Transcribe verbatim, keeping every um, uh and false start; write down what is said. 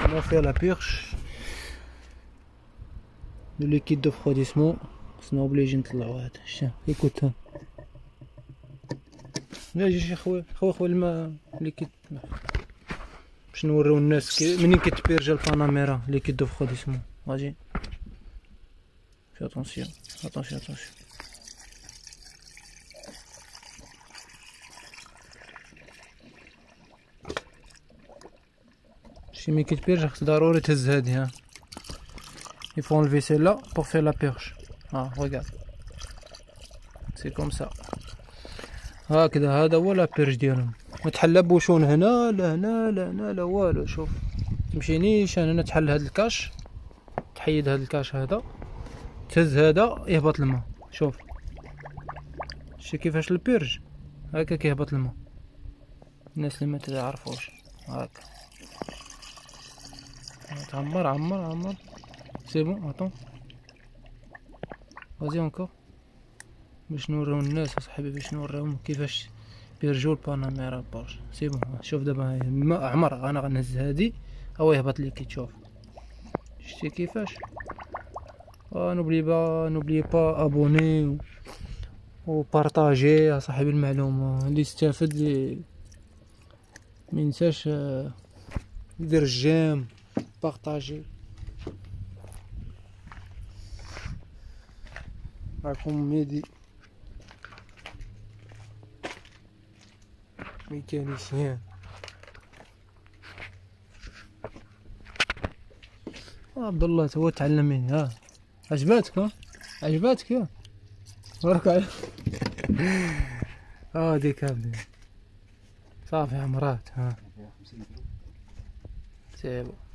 On va faire la perche. Le liquide de refroidissement. سنا obligé نطلعو هذا. شتي écoute. لا جي شي خويا خويا خويا الماء ليكيد باش نوريو الناس كي منين كيتبيرجا الباناميرا ليكيد دو فروديسمون. اجي في اتونسيون اتونسيون اتونسيون. شي ملي كيتبيرجا خص ضروري تهز هادي ها. il faut enlever celle-là pour faire la perche. ها regarde c'est comme ça هكذا. هذا هو لا بيرج ديالهم. ما تحل بوشون هنا لا هنا لا هنا لا والو. شوف تمشي نيشان هنا تحل هاد الكاش، تحيد هاد الكاش هذا، تهز هذا يهبط الماء. شوف شتي كيفاش البيرج هكا كيهبط الماء. الناس اللي ما تعرفوش هكا تعمر عمر عمر. سي بون اتون فازي انكور باش نوريو الناس اصاحبي، باش نوريهم كيفاش بيرجو الباناميرا بورش. سي بون شوف دابا الماء عمر. انا غنهز هادي هو يهبط لي كي تشوف شتي كيفاش. اه نوبلي با نوبلي با ابوني و بارطاجي اصاحبي المعلومه اللي يستافد لي ما ينساش يدير الجيم بارطاجي. معكم ميدي ميكانيسيان. عبد الله تو تعلميني. ها عجباتك؟ ها عجباتك يا برك على اه ديك هذه صافي عمرات. ها سي بون.